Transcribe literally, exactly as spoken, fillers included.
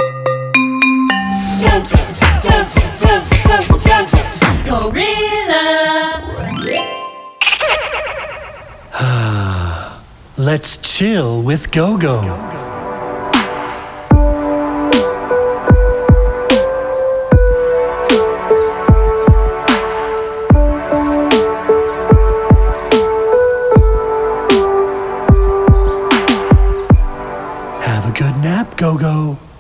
Let's chill with Go-Go. Have a good nap, Go-Go.